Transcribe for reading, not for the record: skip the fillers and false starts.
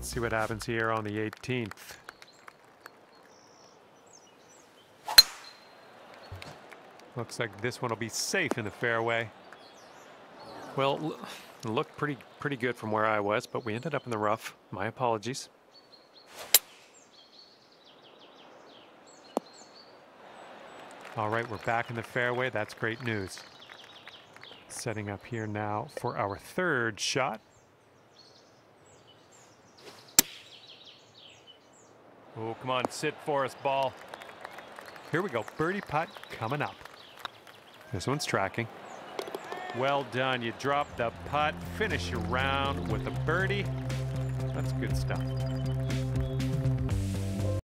Let's see what happens here on the 18th. Looks like this one will be safe in the fairway. Well, it looked pretty good from where I was, but we ended up in the rough. My apologies. All right, we're back in the fairway. That's great news. Setting up here now for our third shot. Oh, come on, sit for us, ball. Here we go, birdie putt coming up. This one's tracking. Well done, you drop the putt, finish your round with a birdie. That's good stuff.